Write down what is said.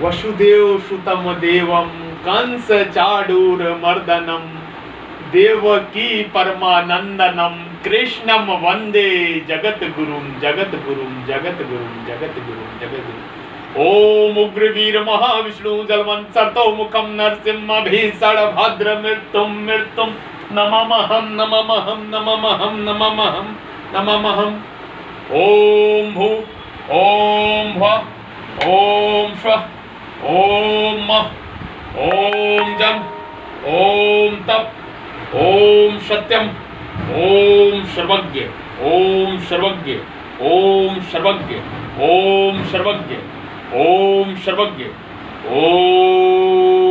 वसुदेव सुतम देवम कंस चाडूर मर्दनम देवकी परमानंदनम कृष्णम वंदे जगत गुरुम जगत गुरुम जगत गुरुम जगत गुरुम जगत गुरुम। ओम उग्रवीर महाविष्णु जलवंतर्तो मुखम नरसिंह भीषण भद्र मृत्युम मृत्युम नममहम नममहम नममहम नममहम नममहम। ओम भू ओम भ ओम स्व ओम मः ओम जम ओम तप ओम सत्यम ओम सर्वज्ञ ओम सर्वज्ञ ओम सर्वज्ञ ओम सर्वज्ञ ओम सर्वज्ञ ओम